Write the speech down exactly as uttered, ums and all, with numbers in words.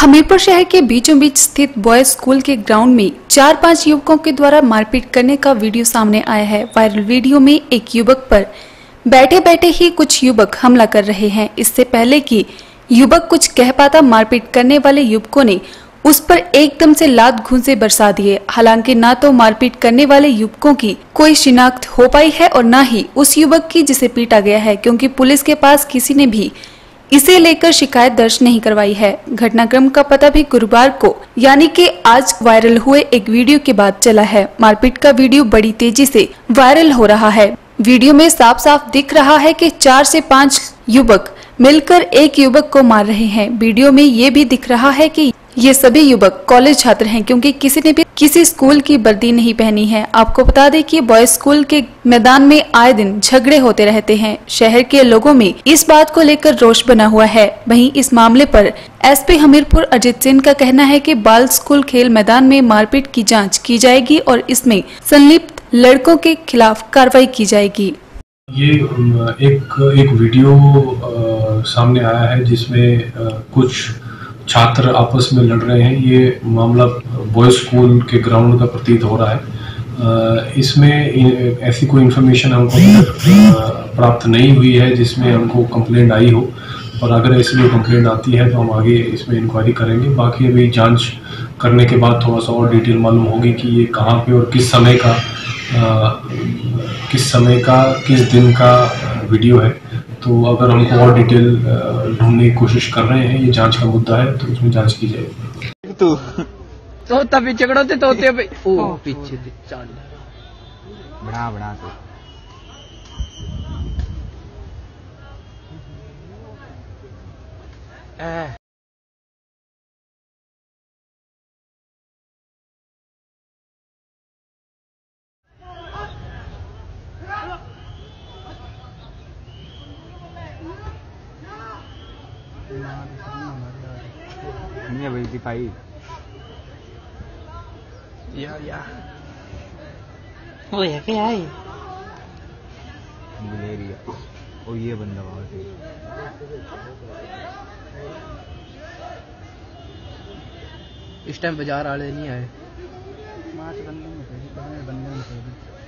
हमीरपुर शहर के बीचों बीच स्थित बॉयज स्कूल के ग्राउंड में चार पांच युवकों के द्वारा मारपीट करने का वीडियो सामने आया है। वायरल वीडियो में एक युवक पर बैठे बैठे ही कुछ युवक हमला कर रहे हैं। इससे पहले कि युवक कुछ कह पाता, मारपीट करने वाले युवकों ने उस पर एकदम से लात घूंसे बरसा दिए। हालांकि ना तो मारपीट करने वाले युवकों की कोई शिनाख्त हो पाई है और न ही उस युवक की जिसे पीटा गया है, क्योंकि पुलिस के पास किसी ने भी इसे लेकर शिकायत दर्ज नहीं करवाई है। घटनाक्रम का पता भी गुरुवार को यानी कि आज वायरल हुए एक वीडियो के बाद चला है। मारपीट का वीडियो बड़ी तेजी से वायरल हो रहा है। वीडियो में साफ साफ दिख रहा है कि चार से पांच युवक मिलकर एक युवक को मार रहे हैं। वीडियो में ये भी दिख रहा है कि ये सभी युवक कॉलेज छात्र हैं, क्योंकि किसी ने भी किसी स्कूल की वर्दी नहीं पहनी है। आपको बता दें कि बॉयज स्कूल के मैदान में आए दिन झगड़े होते रहते हैं। शहर के लोगों में इस बात को लेकर रोष बना हुआ है। वहीं इस मामले पर एसपी हमीरपुर अजित सिंह का कहना है कि बाल स्कूल खेल मैदान में मारपीट की जांच की जाएगी और इसमें संलिप्त लड़कों के खिलाफ कार्रवाई की जाएगी। ये एक एक वीडियो आ, सामने आया है जिसमें आ, कुछ छात्र आपस में लड़ रहे हैं। ये मामला बॉयज स्कूल के ग्राउंड का प्रतीत हो रहा है। इसमें ऐसी कोई इन्फॉर्मेशन हमको प्राप्त नहीं हुई है जिसमें हमको कंप्लेंट आई हो, और अगर ऐसी कोई कंप्लेंट आती है तो हम आगे इसमें इंक्वायरी करेंगे। बाकी अभी जांच करने के बाद थोड़ा सा और डिटेल मालूम होगी कि ये कहाँ पे और किस समय का आ, किस समय का किस दिन का वीडियो है। तो अगर हमको और डिटेल ढूंढने की कोशिश कर रहे हैं, ये जांच का मुद्दा है, तो उसमें जांच की जाएगी। तू तोता पीछे खड़ो थे, तोते पे ओ पीछे चल बड़ा बड़ा तो ए नहीं भाई दिखाई या या वो है क्या है मलेरिया। ओ ये बंदा वहां से इस टाइम बाजार वाले नहीं आए। मार्च बंदे में बंदे में